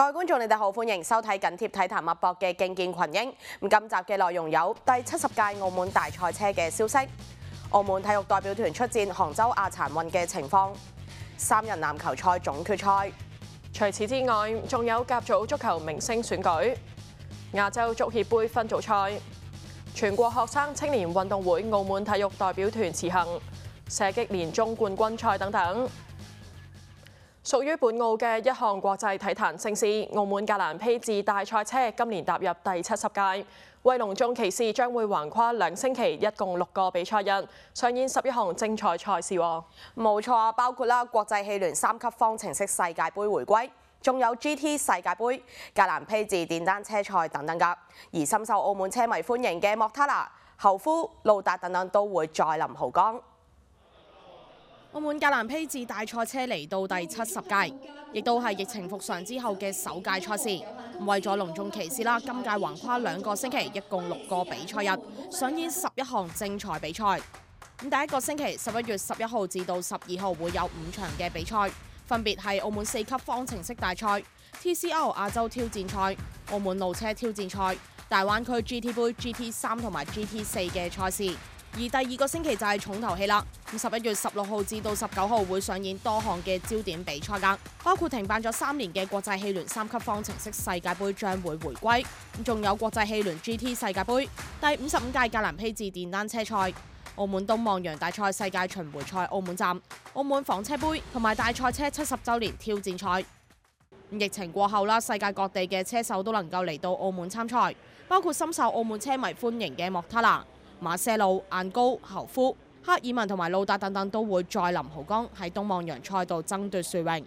各位觀眾，你哋好，歡迎收睇緊貼體壇脈搏嘅競見群英。今集嘅內容有第70屆澳門大賽車嘅消息，澳門體育代表團出戰杭州亞殘運嘅情況，3人籃球賽總決賽。 除此之外，仲有甲組足球明星選舉、亞洲足協杯分組賽、全國學生青年運動會澳門體育代表團辭行、射擊年終冠軍賽等等。屬於本澳嘅一項國際體壇盛事，澳門格蘭披治大賽車今年踏入第70屆，為隆重其事將會橫跨2星期，一共6個比賽日，上演11項精彩賽事喎。 冇錯啊，包括國際汽聯3級方程式世界盃回歸，仲有 GT 世界盃、格蘭披治電單車賽等等㗎。而深受澳門車迷歡迎嘅莫塔拿、侯夫、路達等等都會再臨濠江。 澳門格蘭披治大賽車嚟到第70屆，亦都係疫情復常之後嘅首屆賽事。為咗隆重其事啦，今屆橫跨2個星期，一共6個比賽日，上演11項精彩比賽。第一個星期11月11號至到12號會有5場嘅比賽，分別係澳門4級方程式大賽、TCR 亞洲挑戰賽、澳門路車挑戰賽、大灣區 GT 杯 GT3 同埋 GT4嘅賽事。而第二個星期就係重頭戲啦。11月16號至到19號會上演多項嘅焦點比賽㗎，包括停辦咗3年嘅國際汽聯3級方程式世界盃將會回歸，仲有國際汽聯 GT 世界盃、第55屆格蘭披治電單車賽、澳門東望洋大賽世界巡迴賽澳門站、澳門房車盃同埋大賽車70週年挑戰賽。疫情過後啦，世界各地嘅車手都能夠嚟到澳門參賽，包括深受澳門車迷歡迎嘅莫塔拿、馬舍路、晏高、侯夫、克爾文同埋路達等等都會再臨濠江喺東望洋賽道爭奪殊榮。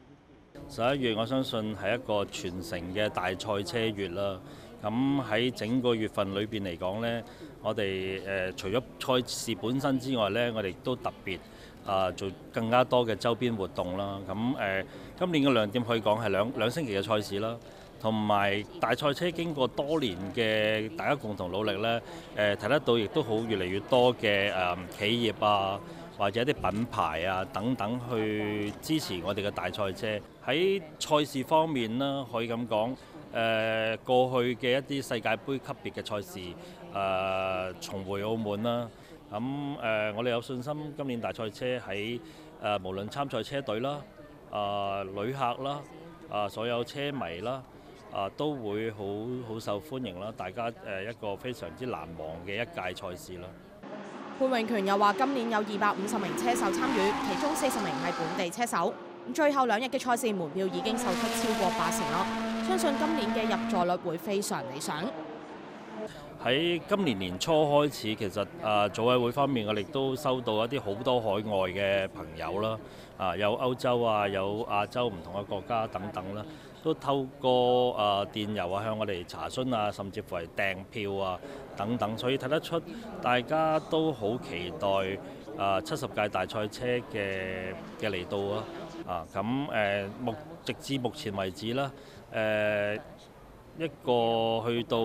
11月我相信係一個全城嘅大賽車月啦。咁喺整個月份裏邊嚟講呢，我哋除咗賽事本身之外呢，我哋都特別做更加多嘅周邊活動啦。咁今年嘅亮點可以講係兩星期嘅賽事啦。同埋大賽車經過多年嘅大家共同努力呢，睇得到亦都好越嚟越多嘅企業啊，或者一啲品牌啊等等去支持我哋嘅大賽車。喺賽事方面啦，可以咁講，過去嘅一啲世界盃級別嘅賽事重回澳門啦。咁我哋有信心今年大賽車喺無論參賽車隊啦、旅客啦、所有車迷啦，都會好受歡迎啦！大家一個非常之難忘嘅一屆賽事啦。 潘永權又話：今年有250名車手參與，其中40名係本地車手。最後2日嘅賽事門票已經售出超過80%啦，相信今年嘅入座率會非常理想。 喺今年年初開始，其實組委會方面我哋都收到一啲好多海外嘅朋友啦，有歐洲啊，有亞洲唔同嘅國家等等啦。都透過電郵啊向我哋查詢啊，甚至乎係訂票啊等等，所以睇得出大家都好期待70屆大賽車嘅嚟到啊！咁直至目前為止啦，一個去到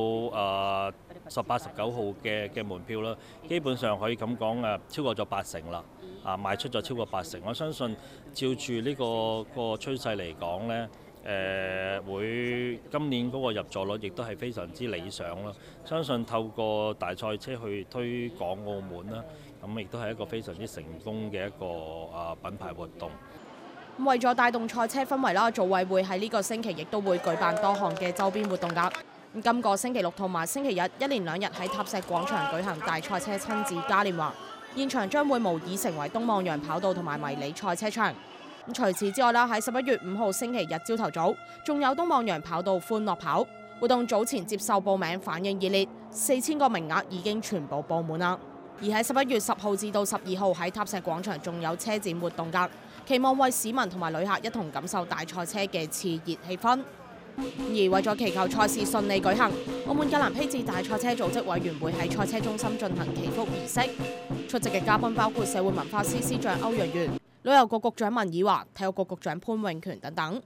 18、19號嘅門票啦，基本上可以咁講超過咗80%啦，賣出咗超過80%。我相信照住呢個趨勢嚟講呢，會今年嗰個入座率亦都係非常之理想啦。相信透過大賽車去推廣澳門啦，咁亦都係一個非常之成功嘅一個品牌活動。 為咗帶動賽車氛圍啦，組委會喺呢個星期亦都會舉辦多項嘅周邊活動㗎。今個星期六同埋星期日一連2日喺塔石廣場舉行大賽車親子嘉年華，現場將會模擬成為東望洋跑道同埋迷你賽車場。除此之外啦，喺11月5號星期日朝頭早，仲有東望洋跑道歡樂跑活動，早前接受報名反應熱烈，4000個名額已經全部報滿啦。而喺11月10號至到12號喺塔石廣場仲有車展活動㗎，期望為市民同埋旅客一同感受大賽車嘅熾熱氣氛。而為咗祈求賽事順利舉行，澳門格蘭披治大賽車組織委員會喺賽車中心進行祈福儀式，出席嘅嘉賓包括社會文化司司長歐陽元、旅遊局局長文綺華、體育局局長潘永權等等。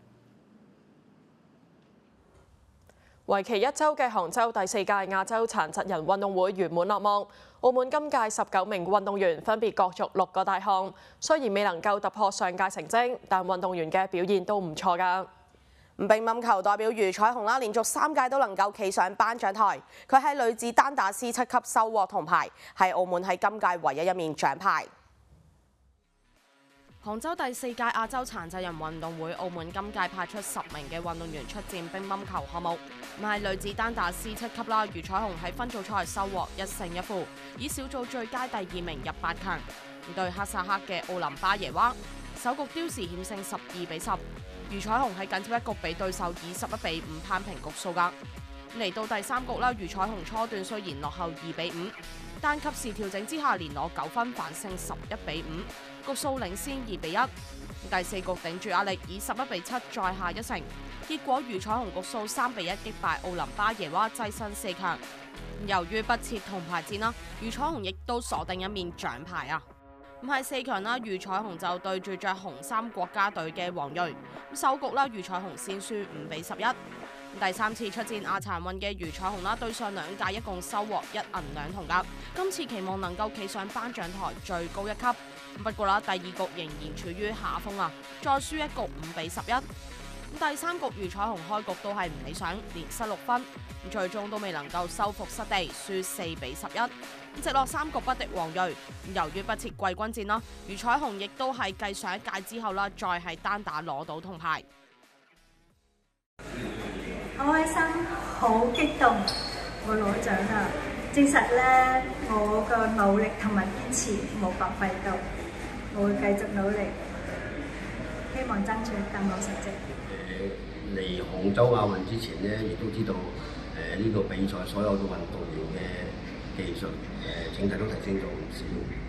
為期1週嘅杭州第4屆亞洲殘疾人運動會圓滿落幕，澳門今屆19名運動員分別角逐6個大項，雖然未能夠突破上屆成績，但運動員嘅表現都唔錯㗎。 乒乓球代表余彩虹啦，連續3屆都能夠企上頒獎台。佢喺女子單打 C7級收穫銅牌，係澳門喺今屆唯一一面獎牌。 杭州第4屆亞洲殘疾人運動會，澳門今屆派出10名嘅運動員出戰乒乓球項目。係女子單打 C7級啦，余彩虹喺分組賽收穫1勝1負，以小組最佳第2名入8強。對哈薩克嘅奧林巴耶娃，首局刁時險勝12比10。余彩虹喺緊接一局俾對手以11比5攀平局數㗎。嚟到第3局啦，余彩虹初段雖然落後2比5，但及時調整之下連攞9分反勝11比5，局數領先2比1。第4局頂住壓力以11比7再下一城，結果余彩虹局數3比1擊敗奧林巴耶娃躋身4強。由於不設銅牌戰啦，余彩虹亦都鎖定一面獎牌啊！喺4強啦，余彩虹就對住着紅衫國家隊嘅王睿。首局啦，余彩虹先輸5比11。第3次出戰亞殘運嘅余彩虹啦，對上2屆一共收穫1銀2銅㗎。今次期望能夠企上頒獎台最高一級。不過啦，第2局仍然處於下風啊，再輸一局5比11。第3局余彩虹開局都係唔理想，連失6分，最終都未能夠收復失地，輸4比11。直落3局不敵王睿。由於不設季軍戰啦，余彩虹亦都係繼上一屆之後啦，再係單打攞到銅牌。 好開心，好激動，我攞獎啦！證實咧，我個努力同埋堅持冇白費到，我會繼續努力，希望爭取更好成績。 嚟杭州亞運之前咧，亦都知道呢個比賽所有嘅運動員嘅技術整體都提升咗唔少。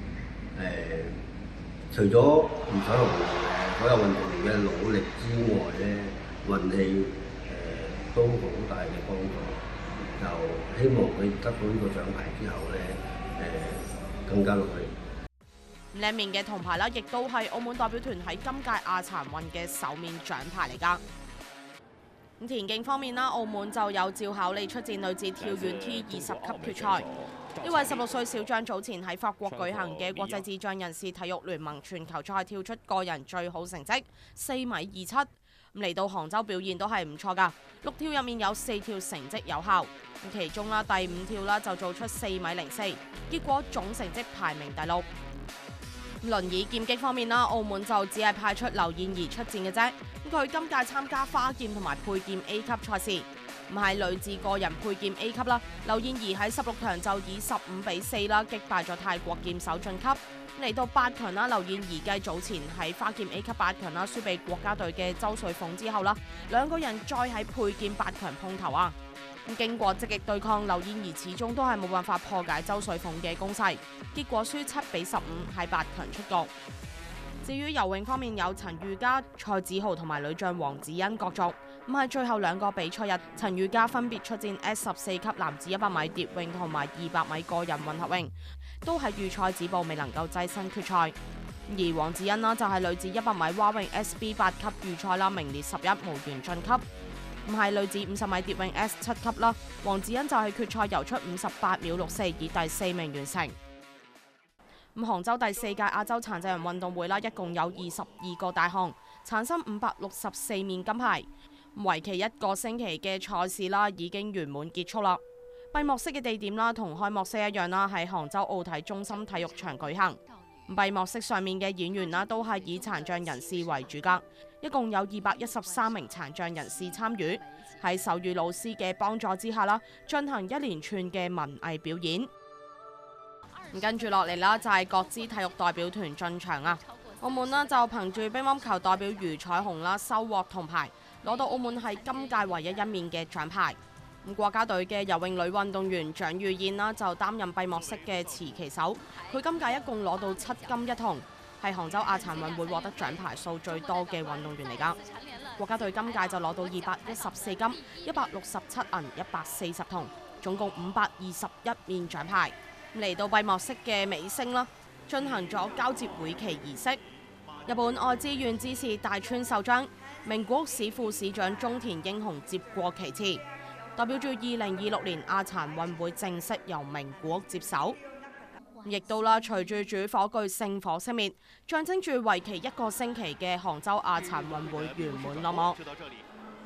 除咗余彩虹所有運動員嘅努力之外咧，運氣都好大嘅幫助。就希望佢得到呢個獎牌之後咧，更加努力。 兩面嘅銅牌啦，亦都係澳門代表團喺今屆亞殘運嘅首面獎牌嚟㗎。咁田徑方面啦，澳門就有趙巧莉出戰女子跳遠 T20級決賽。呢位16歲小將早前喺法國舉行嘅國際智障人士體育聯盟全球賽跳出個人最好成績4.27米。嚟到杭州表現都係唔錯㗎，6跳入面有4跳成績有效，其中啦第5跳啦就做出4.04米，結果總成績排名第6。輪椅劍擊方面啦，澳門就只係派出劉燕儀出戰嘅啫。佢今屆參加花劍同埋佩劍 A 級賽事，係女子個人佩劍 A 級啦。劉燕儀喺16強就以15比4啦擊敗咗泰國劍手晉級。嚟到8強啦，劉燕儀繼早前喺花劍 A 級8強啦輸俾國家隊嘅周瑞鳳之後啦，兩個人再喺佩劍8強碰頭啊！經過積極對抗，劉燕儀始終都係冇辦法破解周瑞鳳嘅攻勢，結果輸7比15喺8強出局。至於游泳方面，有陳雨嘉、蔡子豪同埋女將黃子欣角逐。喺最後2個比賽日，陳雨嘉分別出戰 S14級男子100米蝶泳同埋200米個人混合泳，都係預賽止步，未能夠躋身決賽。而黃子欣啦就係女子100米蛙泳 SB8 級預賽啦，名列11，無緣晉級。係女子50米蝶泳 S7 級啦，黃子欣就係決賽游出58秒64，以第4名完成。杭州第4屆亞洲殘疾人運動會啦，一共有22個大項，產生564面金牌。為期1個星期嘅賽事啦，已經圓滿結束啦。閉幕式嘅地點啦，同開幕式一樣啦，喺杭州奧體中心體育場舉行。閉幕式上面嘅演員啦，都係以殘障人士為主角，一共有213名殘障人士參與，喺手語老師嘅幫助之下啦，進行一連串嘅文藝表演。跟住落嚟啦，就係各支體育代表團進場啊！澳門啦就憑住乒乓球代表余彩虹啦收穫銅牌，攞到澳門係今屆唯一一面嘅獎牌。國家隊嘅游泳女運動員蔣玉燕啦就擔任閉幕式嘅持旗手，佢今屆一共攞到7金1銅，係杭州亞殘運會獲得獎牌數最多嘅運動員嚟㗎。國家隊今屆就攞到214金、167銀、140銅，總共521面獎牌。嚟到閉幕式嘅尾聲啦，進行咗交接會旗儀式。日本愛知縣知事大川秀章、名古屋市副市長中田英雄接過旗幟，代表住2026年亞殘運會正式由名古屋接手。亦都啦，隨住主火炬聖火熄滅，象徵住為期1個星期嘅杭州亞殘運會圓滿落幕。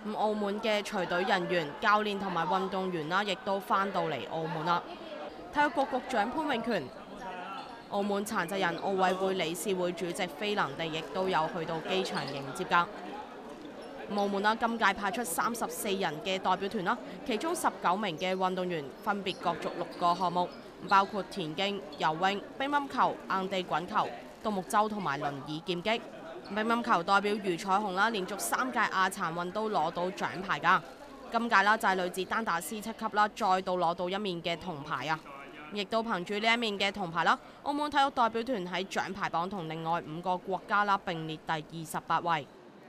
澳門嘅隨隊人員、教練同埋運動員啦，亦都翻到嚟澳門啦。體育局局長潘永權、澳門殘疾人奧委會理事會主席菲能地亦都有去到機場迎接㗎。澳門啦，今屆派出34人嘅代表團啦，其中19名嘅運動員分別角逐6個項目，包括田徑、游泳、乒乓球、硬地滾球、獨木舟同埋輪椅劍擊。乒乓球代表余彩虹啦，連續3屆亞殘運都攞到獎牌㗎。今屆啦就係女子單打 C7級啦，再度攞到一面嘅銅牌啊！亦都憑住呢一面嘅銅牌啦，澳門體育代表團喺獎牌榜同另外5個國家啦並列第28位。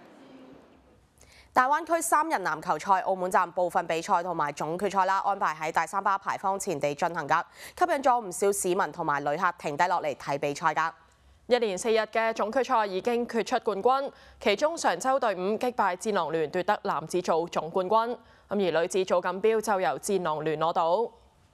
大灣區3人籃球賽澳門站部分比賽同埋總決賽啦，安排喺大三巴牌坊前地進行㗎，吸引咗唔少市民同埋旅客停低落嚟睇比賽㗎。 一連4日嘅總決賽已經決出冠軍，其中常州隊伍擊敗戰狼聯奪得男子組總冠軍，而女子組錦標就由戰狼聯攞到。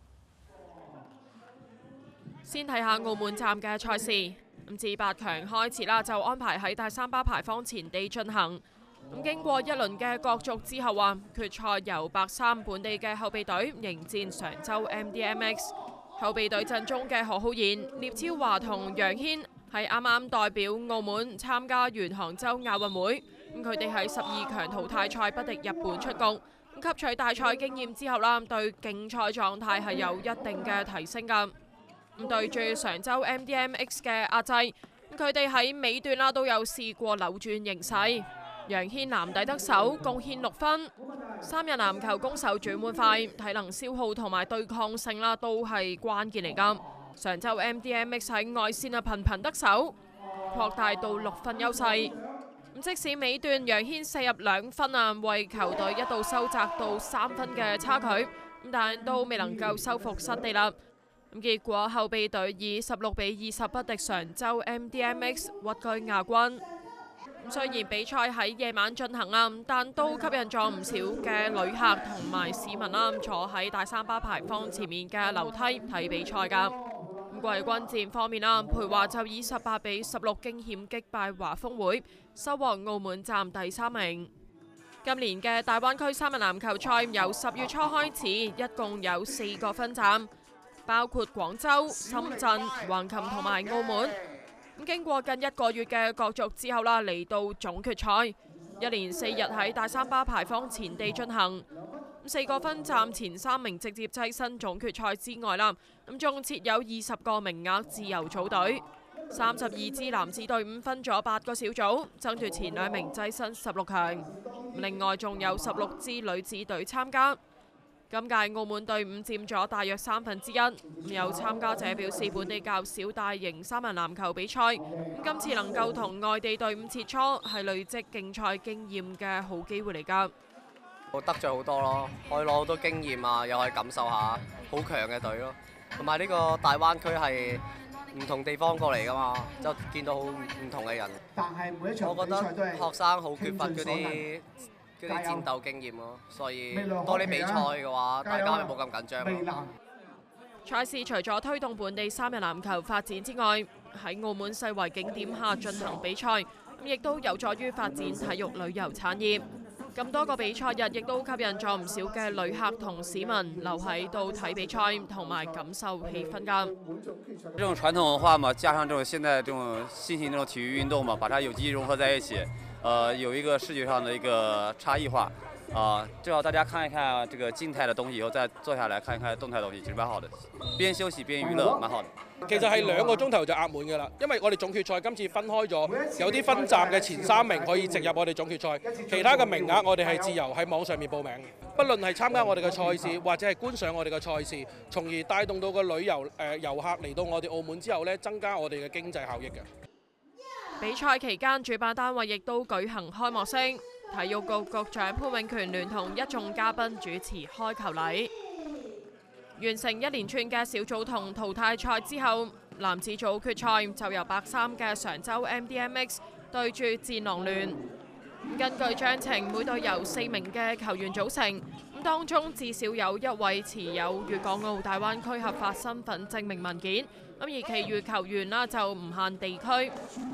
先睇下澳門站嘅賽事，自8強開始啦，就安排喺大三巴牌坊前地進行。經過一輪嘅角逐之後啊，決賽由白衫本地嘅後備隊迎戰常州 MDMX。後備隊陣中嘅何浩然、聶超華同楊軒係啱啱代表澳門參加完杭州亞運會，佢哋喺12強淘汰賽不敵日本出局，吸取大賽經驗之後啦，對競賽狀態係有一定嘅提升㗎。對住常州 MDMX 嘅壓制，佢哋喺尾段啦都有試過扭轉形勢。楊軒籃底得手，貢獻6分。3人籃球攻守轉換快，體能消耗同埋對抗性啦都係關鍵嚟㗎。常州 MDMX 喺外線啊頻頻得手，擴大到6分優勢。即使尾段楊軒射入2分啊，為球隊一度收窄到3分嘅差距，但都未能夠收復失地啦。結果後備隊以16-20不敵常州 MDMX， 屈居亞軍。雖然比賽喺夜晚進行啊，但都吸引咗唔少嘅旅客同埋市民啦，坐喺大三巴牌坊前面嘅樓梯睇比賽㗎。季軍戰方面啦，培華就以18-16驚險擊敗華豐會，收穫澳門站第3名。今年嘅大灣區3人籃球賽由10月初開始，一共有4個分站，包括廣州、深圳、橫琴同埋澳門。經過近1個月嘅角逐之後啦，嚟到總決賽，一連4日喺大三巴牌坊前地進行。4個分站前3名直接躋身總決賽之外啦，仲設有20個名額自由組隊。32支男子隊伍分咗8個小組，爭奪前2名躋身16強。另外仲有16支女子隊參加。今屆澳門隊伍佔咗大約1/3，有參加者表示本地較少大型3人籃球比賽，今次能夠同外地隊伍切磋係累積競賽經驗嘅好機會嚟㗎。 我得咗好多咯，可以攞好多經驗啊，又可以感受下好強嘅隊咯。同埋呢個大灣區係唔同地方過嚟㗎嘛，就見到好唔同嘅人。 但係每一場我覺得學生好缺乏嗰啲戰鬥經驗咯，所以多啲比賽嘅話，大家咪冇咁緊張咯。 賽事除咗推動本地3人籃球發展之外，喺澳門世遺景點下進行比賽，亦都有助於發展體育旅遊產業。咁多個比賽日亦都吸引咗唔少嘅旅客同市民留喺度睇比賽同埋感受氣氛㗎。 這種傳統文化嘛，加上這種現在這種新型這種體育運動嘛，把它有機融合在一起，有一個視覺上的一個差異化。最好大家看一看這個靜態的東西，以後再坐下來看一看動態的東西，其實蠻好的。邊休息邊娛樂，蠻好的。 其實係2個鐘頭就壓滿㗎啦，因為我哋總決賽今次分開咗，有啲分站嘅前3名可以直入我哋總決賽，其他嘅名額我哋係自由喺網上面報名。不論係參加我哋嘅賽事，或者係觀賞我哋嘅賽事，從而帶動到個旅遊遊客嚟到我哋澳門之後呢，增加我哋嘅經濟效益嘅。 比賽期間，主辦單位亦都舉行開幕式，體育局局長潘永權聯同一眾嘉賓主持開球禮。完成一連串嘅小組同淘汰賽之後，男子組決賽就由白衫嘅常州 MDMX 對住戰狼聯。根據章程，每隊由4名嘅球員組成，當中至少有1位持有粵港澳大灣區合法身份證明文件，而其餘球員啦就唔限地區。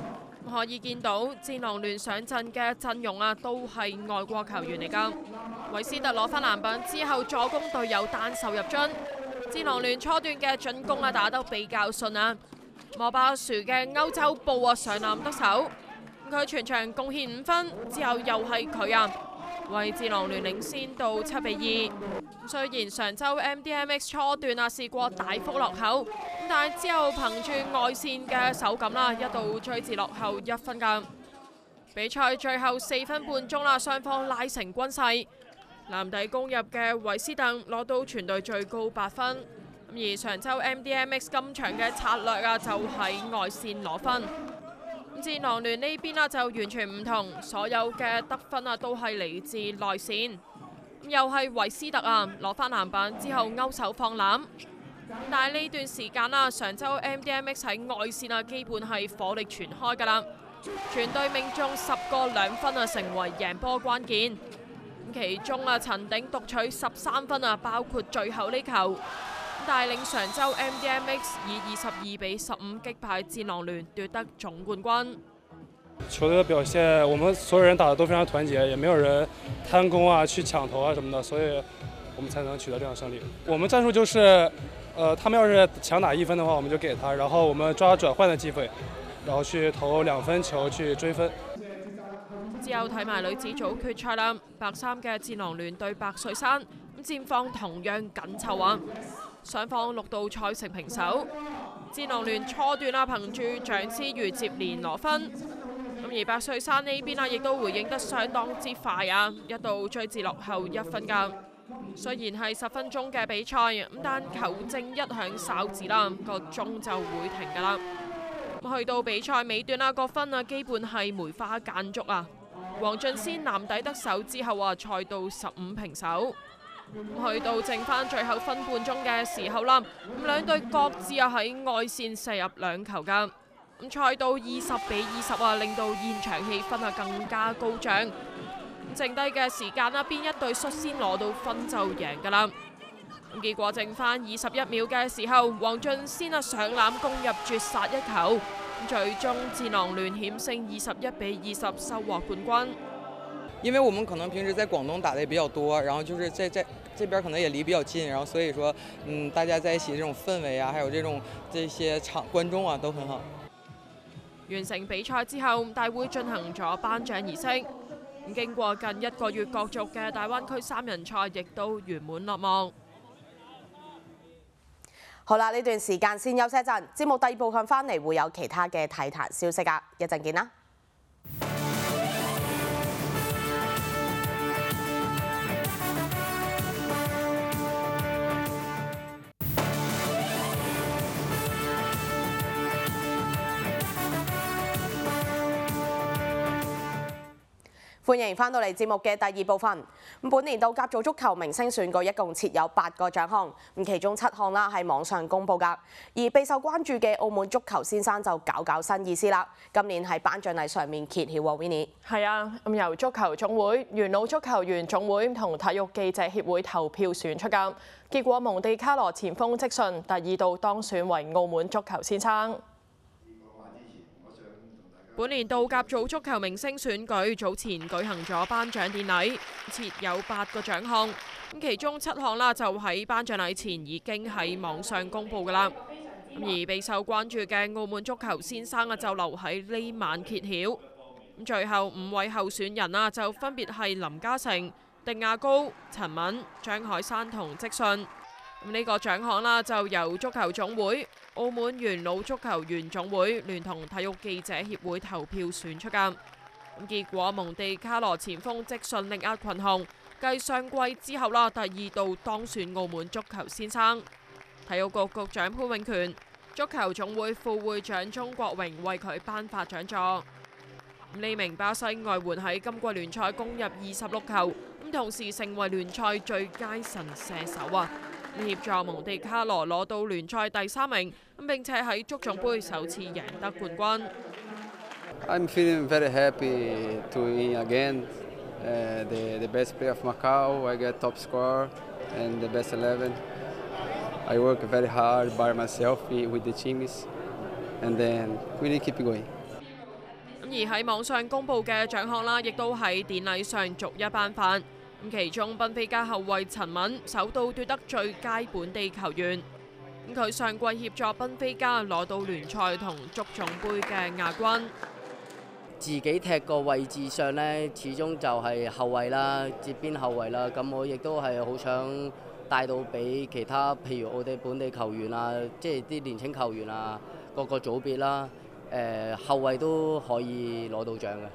可以見到戰狼聯上陣嘅陣容都係外國球員嚟㗎。維斯特攞翻籃板之後，助攻隊友單手入樽。戰狼聯初段嘅進攻打得比較順莫巴殊嘅歐洲步上籃得手，佢全場貢獻5分，之後又係佢為戰狼聯領先到7-2。雖然上週 MDMX 初段試過大幅落後，但係之後憑住外線嘅手感一度追至落後1分㗎。比賽最後4分半鐘雙方拉成均勢。籃底攻入嘅維斯特攞到全隊最高8分，而上週 MDMX 今場嘅策略就喺外線攞分。戰狼聯呢邊就完全唔同，所有嘅得分都係嚟自內線，又係維斯特攞翻籃板之後勾手放籃。但係呢段時間上週 MDMX 喺外線基本係火力全開㗎啦，全隊命中10個2分成為贏波關鍵。其中陳鼎獨取13分包括最後呢球，帶領上週 MDMX 以22-15擊敗戰狼聯奪得總冠軍。 球隊的表現，我們所有人打得都非常團結，也沒有人貪功去搶頭什麼的，所以我們才能取得這樣勝利。我們戰術就是他們要是強打1分的話，我們就給他，然後我們抓轉換的機會，然後去投2分球去追分。 之後睇埋女子組決賽啦，白衫嘅戰狼聯對白水山，戰況同樣緊湊雙方6度賽成平手。戰狼聯初段憑住蔣思瑜接連攞分，而白水山呢邊亦都回應得相當之快一度追至落後1分㗎。雖然係10分鐘嘅比賽，但球證一響哨子個鐘就會停㗎啦。去到比賽尾段個分基本係梅花間竹黃俊先籃底得手之後賽到15平手。去到剩翻最後分半鐘嘅時候啦，兩隊各自喺外線射入2球㗎。賽到20-20令到現場氣氛更加高漲。剩低嘅時間邊一隊率先攞到分就贏㗎啦。結果剩翻21秒嘅時候，黃俊先上籃攻入絕殺1球，最終戰狼聯險勝21-20收穫冠軍。 因為我們可能平時在廣東打的也比較多，然後就是在這邊可能也離比較近，然後所以說大家在一起這種氛圍還有這些觀眾都很好。 完成比賽之後，大會進行咗頒獎儀式。經過近1個月角逐嘅大灣區3人賽亦都圓滿落幕。 好啦，呢段時間先休息一陣，節目第2部分翻嚟會有其他嘅體壇消息一陣見啦。歡迎翻到嚟節目嘅第2部分。本年度甲組足球明星選舉一共設有8個獎項，其中7項係網上公佈㗎。而備受關注嘅澳門足球先生就搞新意思啦。今年喺頒獎禮上面揭曉喎 ，Winnie。 係由足球總會、元老足球員總會同體育記者協會投票選出㗎。結果蒙地卡羅前鋒積遜第2度當選為澳門足球先生。本年度甲組足球明星選舉早前舉行咗頒獎典禮，設有8個獎項，其中7項就喺頒獎禮前已經喺網上公佈㗎啦。而備受關注嘅澳門足球先生就留喺呢晚揭曉。最後5位候選人就分別係林嘉誠、迪亞高、陳敏、張海山同積遜。呢個獎項就由足球總會、澳門元老足球員總會聯同體育記者協會投票選出㗎。結果蒙地卡羅前鋒積遜力壓群雄，繼上季之後第2度當選澳門足球先生。體育局局長潘永權、足球總會副會長鍾國榮為佢頒發獎座。呢名巴西外援喺今季聯賽攻入26球，同時成為聯賽最佳神射手協助蒙地卡羅攞到聯賽第3名，並且喺足總杯首次贏得冠軍。 I'm feeling very happy to win again. The best player of Macau, I get top scorer and the best 11. I work very hard by myself with the teams, and then really keep going. 而喺網上公佈嘅獎項啦，亦都喺典禮上逐一頒發。其中賓菲加後衛陳敏首度奪得最佳本地球員。佢上季協助賓菲加攞到聯賽同足總杯嘅亞軍。 自己踢個位置上呢，始終就係後衛啦，接邊後衛啦。咁我亦都係好想帶到俾其他，譬如我哋本地球員啊，即係啲年輕球員啊，各個組別啦，後衛都可以攞到獎嘅。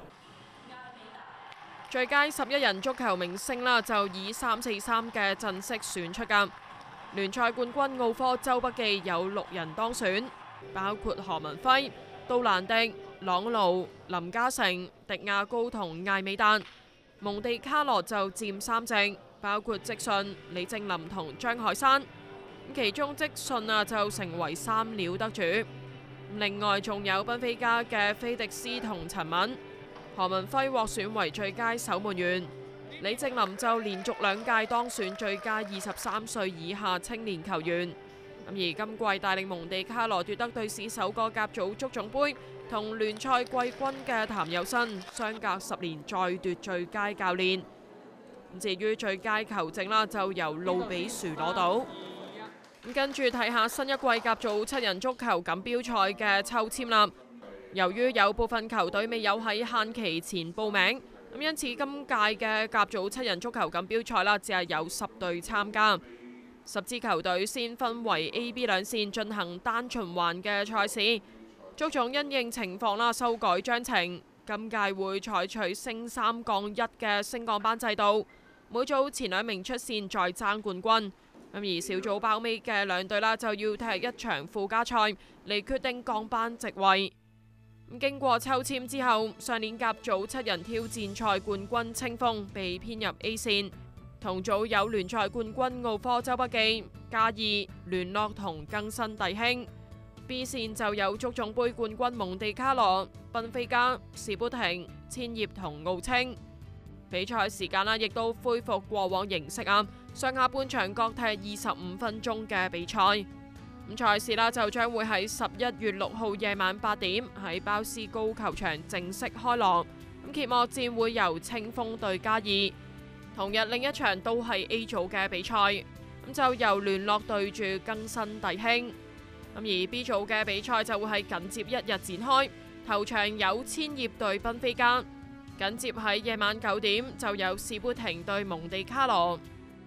最佳11人足球明星啦，就以3-4-3嘅陣式選出㗎。聯賽冠軍奧科周筆記有6人當選，包括何文輝、杜蘭迪、朗奴、林嘉誠、迪亞高同艾美達。蒙地卡羅就佔3席，包括積遜、李正林同張海山。其中積遜啊就成為3料得主。另外仲有賓菲加嘅菲迪斯同陳敏。何文輝獲選為最佳守門員，李正林就連續2屆當選最佳23歲以下青年球員。而今季帶領蒙地卡羅奪得隊史首個甲組足總杯同聯賽季軍嘅譚友新，相隔10年再奪最佳教練。至於最佳球證啦，就由路比殊攞到。跟住睇下新一季甲組7人足球錦標賽嘅抽籤啦。由於有部分球隊未有喺限期前報名，因此今屆嘅甲組7人足球錦標賽啦，只係有10隊參加。10支球隊先分為 A、B 兩線進行單循環嘅賽事。足總因應情況啦，修改章程，今屆會採取升3降1嘅升降班制度，每組前2名出線再爭冠軍。而小組包尾嘅2隊啦，就要踢一場附加賽嚟決定降班席位。經過抽籤之後，上年甲組7人挑戰賽冠軍清風被編入 A 線，同組有聯賽冠軍奧科周筆記、嘉義、聯絡同更新弟兄。B 線就有足總杯冠軍蒙地卡羅、賓菲加、士砵亭、千葉同奧青。比賽時間啦，亦都恢復過往形式啊，上下半場各踢25分鐘嘅比賽。賽事啦就將會喺11月6號夜晚8點喺包斯高球場正式開鑼。揭幕戰會由清風對嘉義。同日另一場都係 A 組嘅比賽，就由聯絡對住更新弟兄。而 B 組嘅比賽就會喺緊接1日展開，頭場有千葉對賓菲加，緊接喺夜晚9點就有士砵亭對蒙地卡羅。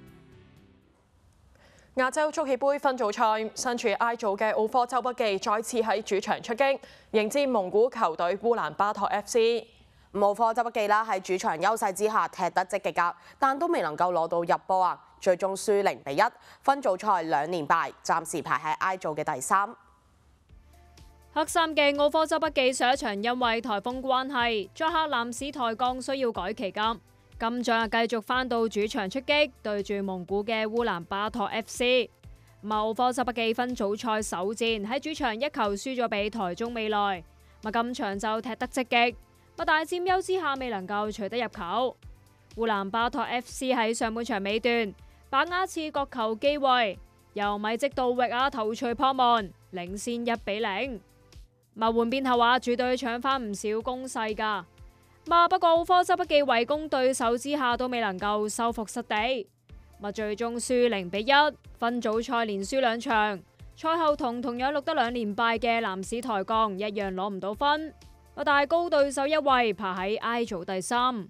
亞洲足協杯分組賽，身處 I 組嘅奧科周筆記再次喺主場出擊，迎戰蒙古球隊烏蘭巴托 FC。 奧科周筆記啦喺主場優勢之下踢得積極㗎，但都未能夠攞到入波啊，最終輸0-1，分組賽2連敗，暫時排喺 I 組嘅第3。 黑衫嘅奧科周筆記上一場因為颱風關係，作客南市台鋼需要改期㗎。今仗繼續返到主場出擊，對住蒙古嘅烏蘭巴托 FC。奧科周筆記分組賽首戰喺主場1球輸咗俾台中未來，今場就踢得積極，大佔優之下未能夠取得入球。烏蘭巴托 FC 喺上半場尾段把握一次角球機會，由米積道域頭槌破門，領先1-0。換邊後主隊搶返唔少攻勢㗎。不過奧科周筆記圍攻對手之下都未能夠收復失地，最終輸0-1，分組賽連輸2場。賽後同樣錄得2連敗嘅南市台鋼一樣攞唔到分，但高對手1位排喺 I 組第3。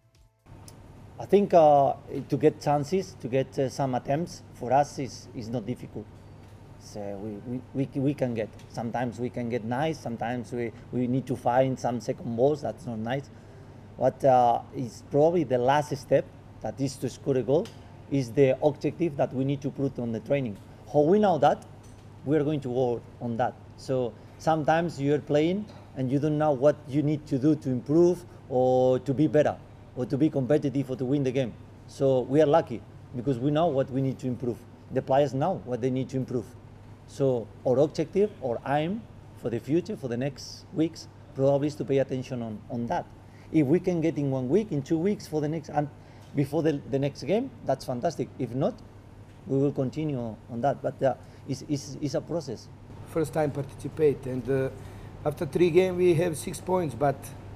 I think to get chances, to get some attempts for us is not difficult. So we can get. Sometimes we can get nice. Sometimes we need to find some second balls. That's not nice. What is probably the last step, that is to score a goal, is the objective that we need to put on the training. How we know that, we are going to work on that. So sometimes you are playing and you don't know what you need to do to improve or to be better or to be competitive or to win the game. So we are lucky because we know what we need to improve. The players know what they need to improve. So our objective, our aim for the future, for the next weeks, probably is to pay attention on that. If we can get in 1 week, in 2 weeks for the next and before the next game, that's fantastic. If not, we will continue on that. But it's a process. First time participate, and after 3 games we have 6 points, but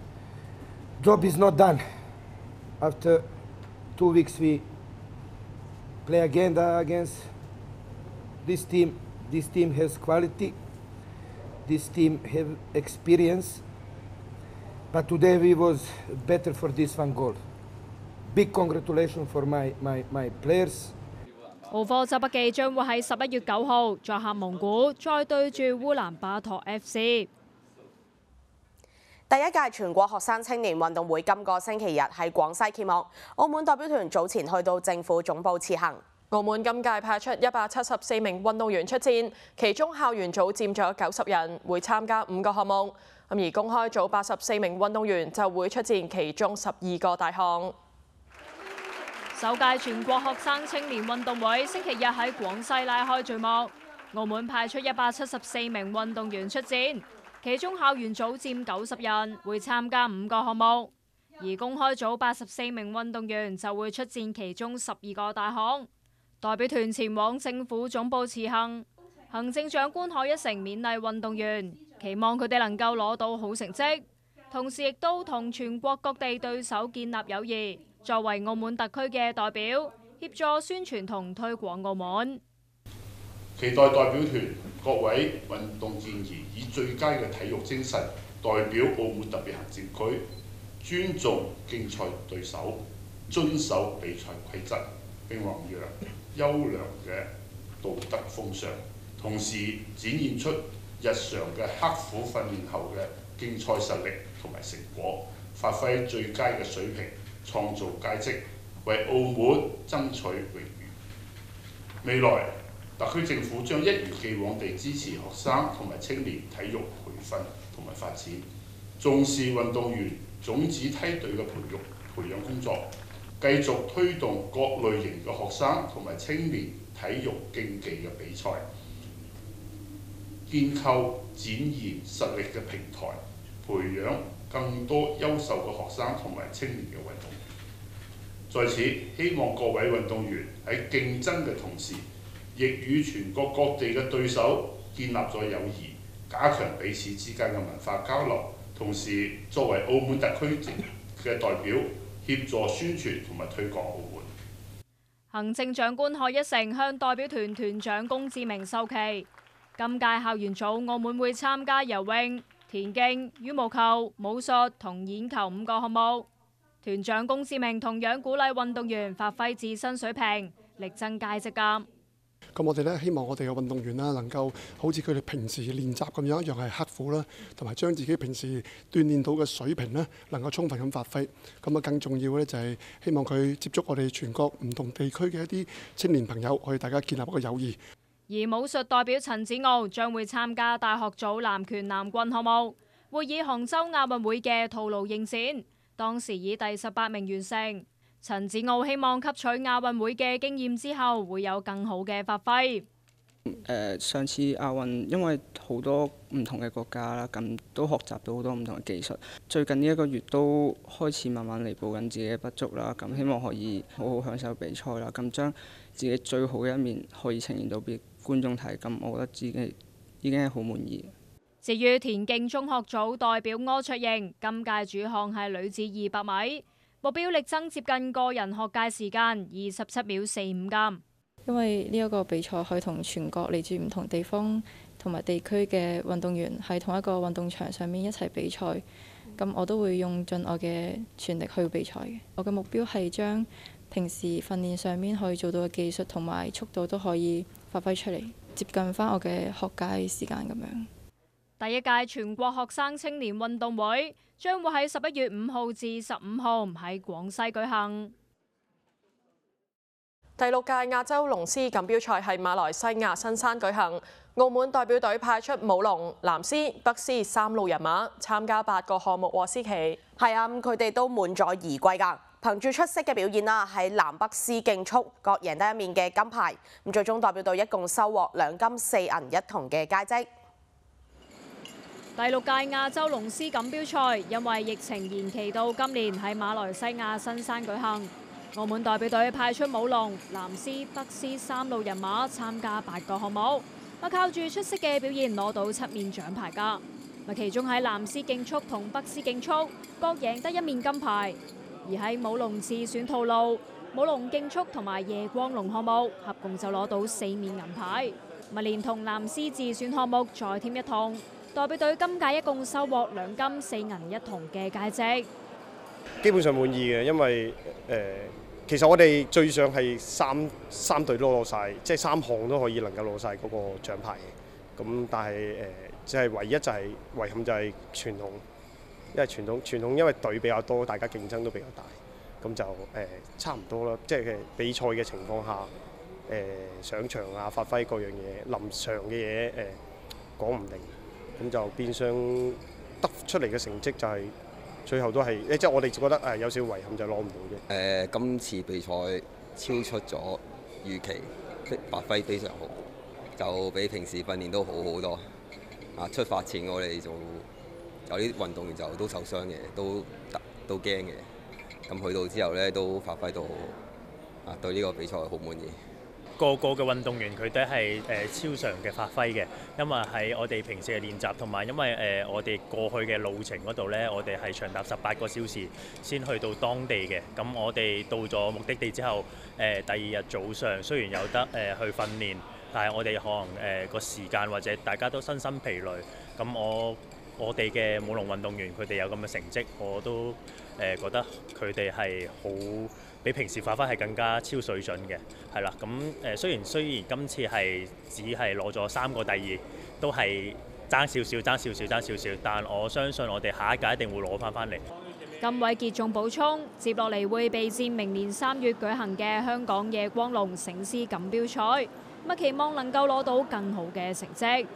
job is not done. After 2 weeks, we play again against this team. This team has quality. This team have experience. But today we was better for this 1 goal. Big congratulations for my players. 奧科澤北記將會喺11月9號作客蒙古，再對住烏蘭巴托 FC。 第一屆全國學生青年運動會今個星期日喺廣西揭幕。澳門代表團早前去到政府總部辭行。 澳門今屆派出174名運動員出戰，其中校園組佔咗90人，會參加5個項目。而公開組84名運動員就會出戰其中12個大項。 首屆全國學生青年運動會星期日喺廣西拉開序幕，澳門派出174名運動員出戰，其中校園組佔90人，會參加5個項目，而公開組84名運動員就會出戰其中12個大項。代表團前往政府總部辭行，行政長官賀一誠勉勵運動員，期望佢哋能夠攞到好成績，同時亦都同全國各地對手建立友誼。作為澳門特區嘅代表，協助宣傳同推廣澳門。 期待代表團各位運動健兒以最佳嘅體育精神，代表澳門特別行政區，尊重競賽對手，遵守比賽規則，並弘揚優良嘅道德風尚，同時展現出日常嘅刻苦訓練後嘅競賽實力同埋成果，發揮最佳嘅水平。創造佳績，為澳門爭取榮譽。未來，特區政府將一如既往地支持學生同埋青年體育培訓同埋發展，重視運動員種子梯隊嘅培養工作，繼續推動各類型嘅學生同埋青年體育競技嘅比賽，建構展現實力嘅平台，培養更多優秀嘅學生同埋青年嘅運動員。在此，希望各位運動員喺競爭嘅同時，亦與全國各地嘅對手建立咗友誼，加強彼此之間嘅文化交流，同時作為澳門特區嘅代表，協助宣傳同埋推廣澳門。 行政長官賀一誠向代表團團長龔志明授旗。今屆校園組澳門會參加游泳、田徑、羽毛球、武術同毽球5個項目。團長龔志明同樣鼓勵運動員發揮自身水平，力爭佳績㗎。 咁我哋咧希望我哋嘅運動員啦，能夠好似佢哋平時練習咁樣一樣係刻苦啦，同埋將自己平時鍛鍊到嘅水平咧，能夠充分咁發揮。咁啊，更重要咧就係希望佢接觸我哋全國唔同地區嘅一啲青年朋友，可以大家建立一個友誼。 而武術代表陳子傲將會參加大學組南拳南棍項目，會以杭州亞運會嘅套路應戰。當時以第18名完成。陳子傲希望吸取亞運會嘅經驗之後，會有更好嘅發揮。 上次亞運因為好多唔同嘅國家啦，咁都學習到好多唔同嘅技術。最近呢1個月都開始慢慢彌補緊自己嘅不足啦，咁希望可以好好享受比賽啦，咁將自己最好嘅一面可以呈現到俾觀眾睇，咁我覺得自己已經係好滿意。 至於田徑中學組代表柯卓瑩，今屆主項係女子200米，目標力爭接近個人學界時間27秒45㗎。 因為呢一個比賽可以同全國嚟自唔同地方同埋地區嘅運動員喺同一個運動場上面一齊比賽，咁我都會用盡我嘅全力去比賽嘅。我嘅目標係將平時訓練上面可以做到嘅技術同埋速度都可以發揮出嚟，接近返我嘅學界時間咁樣。 第一屆全國學生青年運動會將會喺11月5號至15號喺廣西舉行。 第6屆亞洲龍獅錦標賽喺馬來西亞新山舉行，澳門代表隊派出舞龍、藍獅、北獅3路人馬參加8個項目獲獅旗。 係啊，佢哋都滿載而歸㗎。憑住出色嘅表現啦，喺南北獅競速各贏得1面嘅金牌。最終代表隊一共收穫2金4銀1銅嘅佳績。 第6屆亞洲龍獅錦標賽因為疫情延期到今年喺馬來西亞新山舉行。澳門代表隊派出舞龍、藍獅、北獅3路人馬參加8個項目，靠住出色嘅表現攞到7面獎牌㗎。 其中喺男絲競速同北絲競速各贏得1面金牌，而喺舞龍自選套路、舞龍競速同埋夜光龍項目合共就攞到4面銀牌，連同男絲自選項目再添1銅，代表隊今屆一共收穫2金4銀1銅嘅佳績。 基本上滿意嘅，因為其實我哋最想係三隊都攞晒，即係3項都可以能夠攞晒嗰個獎牌嘅。咁但係即係唯一就係遺憾就係傳統，因為傳統因為隊比較多，大家競爭都比較大，咁就差唔多啦。即係比賽嘅情況下，上場啊、發揮各樣嘢、臨場嘅嘢講唔定，咁就變相得出嚟嘅成績就係、最後都係，即係我哋覺得有少少遺憾就攞唔到啫。 今次比賽超出咗預期，發揮非常好，就比平時訓練都好好多。出發前我哋就有啲運動員就都受傷嘅，都驚嘅。咁去到之後咧都發揮到好，對呢個比賽好滿意。 個嘅運動員佢哋係超常嘅發揮嘅，因為喺我哋平時嘅練習同埋因為我哋過去嘅路程嗰度呢，我哋係長達18個小時先去到當地嘅。咁我哋到咗目的地之後，第2日早上雖然有得去訓練，但係我哋可能個時間或者大家都身心疲累。咁我哋嘅舞龍運動員佢哋有咁嘅成績，我都覺得佢哋係好比平時發揮係更加超水準嘅，係啦。咁雖然今次係只係攞咗3個第2，都係爭少少，但我相信我哋下一屆一定會攞翻嚟。 金偉傑仲補充，接落嚟會備戰明年3月舉行嘅香港夜光龍醒獅錦標賽，期望能夠攞到更好嘅成績。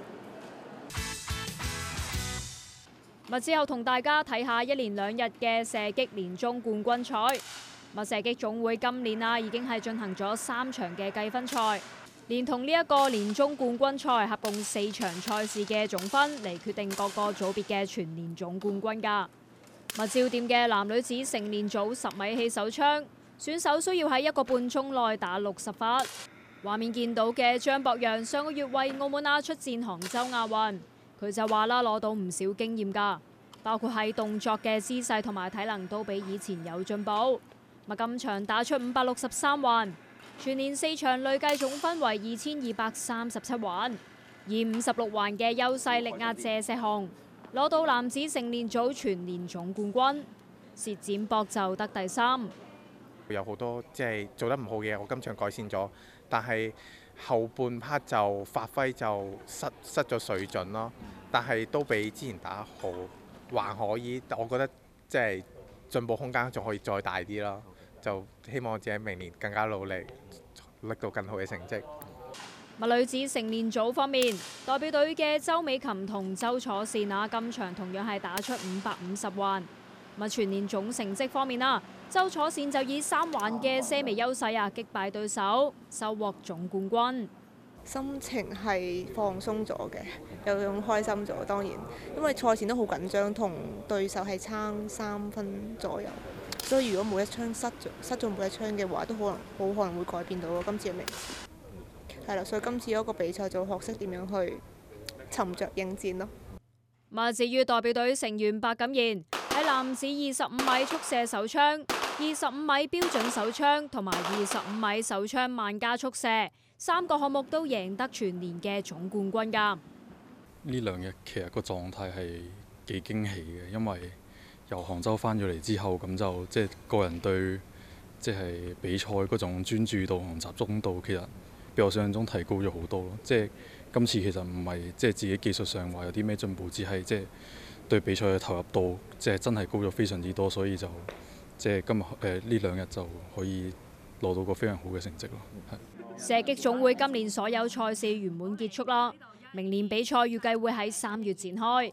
之後同大家睇下1連2日嘅射擊年終冠軍賽。射擊總會今年已經係進行咗3場嘅計分賽，連同呢一個年終冠軍賽，合共4場賽事嘅總分嚟決定各個組別嘅全年總冠軍㗎。焦點嘅男女子成年組10米氣手槍，選手需要喺1個半鐘內打60發。畫面見到嘅張博洋上個月為澳門出戰杭州亞運，佢就話攞到唔少經驗㗎，包括喺動作嘅姿勢同埋體能都比以前有進步。今場打出563環，全年4場累計總分為2237環，以56環嘅優勢力壓謝錫雄，攞到男子成年組全年總冠軍。薛展博就得第3。 有好多即係做得唔好嘅，我今場改善咗，但係後半 part 就發揮就失咗水準咯。但係都比之前打好，還可以。我覺得即係進步空間仲可以再大啲咯。就希望自己明年更加努力，拎到更好嘅成績。 女子成年組方面，代表隊嘅周美琴同周楚善今場同樣係打出550環。全年總成績方面周楚善就以3環嘅些微優勢擊敗對手，收穫總冠軍。 心情係放鬆咗嘅，有種開心咗。當然，因為賽前都好緊張，同對手係差3分左右。所以如果每一槍失咗每一槍嘅話，都好可能會改變到今次嘅名次。係啦，所以今次嗰個比賽就學識點樣去沉着應戰咯。 至於代表隊成員白錦賢喺男子25米速射手槍、25米標準手槍同埋25米手槍慢加速射3個項目都贏得全年嘅總冠軍㗎。 呢2日其實個狀態係幾驚喜嘅，因為由杭州翻咗嚟之後，咁就即係個人對即係比賽嗰種專注度同集中度，其實比我想象中提高咗好多咯。即係今次其實唔係即係自己技術上話有啲咩進步，只係即係對比賽嘅投入度即係真係高咗非常之多，所以就即係今日呢2日就可以攞到個非常好嘅成績咯。 射擊總會今年所有賽事圓滿結束啦，明年比賽預計會喺3月展開。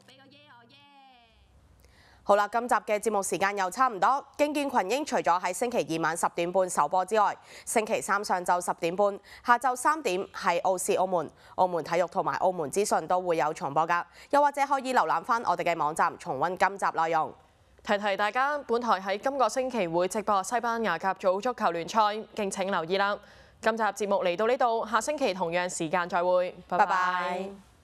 好啦，今集嘅節目時間又差唔多。競見群英除咗喺星期2晚10點半首播之外，星期3上晝10點半、下晝3點係澳視澳門、澳門體育同埋澳門資訊都會有重播㗎。又或者可以瀏覽翻我哋嘅網站重溫今集內容。 提提大家，本台喺今個星期會直播西班牙甲組足球聯賽，敬請留意啦。今集節目嚟到呢度，下星期同樣時間再會，拜拜。